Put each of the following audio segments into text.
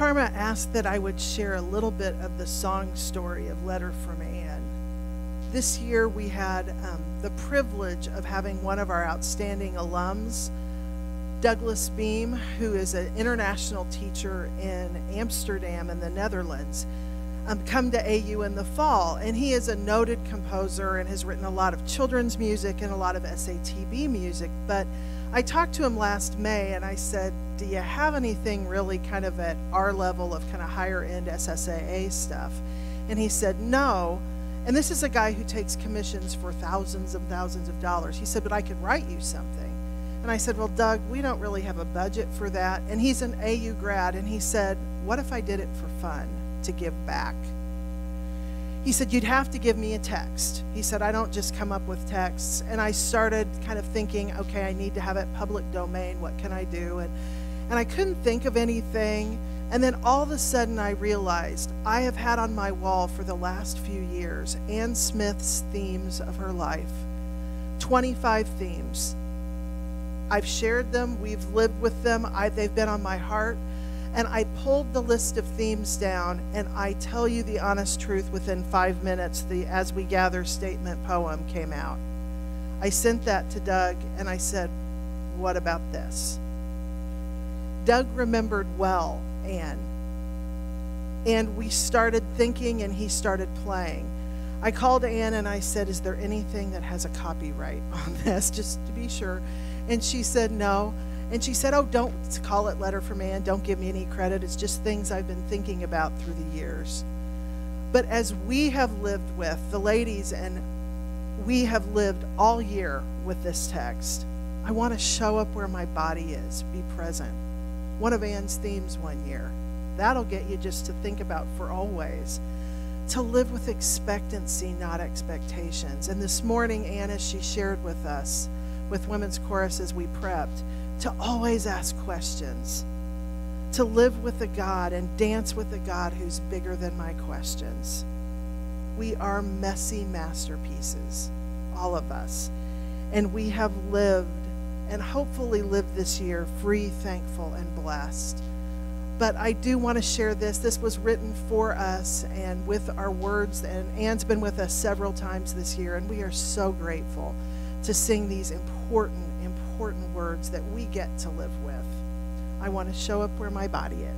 Karma asked that I would share a little bit of the song story of Letter from Anne. This year we had the privilege of having one of our outstanding alums, Douglas Beam, who is an international teacher in Amsterdam in the Netherlands, come to AU in the fall. And he is a noted composer and has written a lot of children's music and a lot of SATB music. But I talked to him last May and I said, do you have anything really kind of at our level of kind of higher end SSAA stuff? And he said, no. And this is a guy who takes commissions for thousands and thousands of dollars. He said, but I could write you something. And I said, well, Doug, we don't really have a budget for that. And he's an AU grad. And he said, what if I did it for fun, to give back? He said, you'd have to give me a text. He said, I don't just come up with texts. And I started kind of thinking, okay, I need to have it public domain. What can I do? And I couldn't think of anything. And then all of a sudden I realized I have had on my wall for the last few years Anne Smith's themes of her life, 25 themes. I've shared them, we've lived with them, they've been on my heart, and I pulled the list of themes down, and I tell you the honest truth, within 5 minutes, the As We Gather statement poem came out. I sent that to Doug, and I said, what about this? Doug remembered well Anne, and we started thinking, and he started playing. I called Anne, and I said, is there anything that has a copyright on this, just to be sure? And she said no. And she said, oh, don't call it Letter from Anne. Don't give me any credit. It's just things I've been thinking about through the years. But as we have lived with the ladies, and we have lived all year with this text, I want to show up where my body is, be present. One of Anne's themes one year. That'll get you just to think about for always. To live with expectancy, not expectations. And this morning, Anne, as she shared with us, with Women's Chorus as we prepped, to always ask questions, to live with a God and dance with a God who's bigger than my questions. We are messy masterpieces, all of us, and we have lived and hopefully lived this year free, thankful, and blessed. But I do want to share this. This was written for us and with our words, and Anne's been with us several times this year, and we are so grateful to sing these important words that we get to live with. I want to show up where my body is.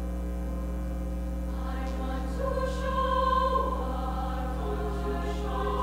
Show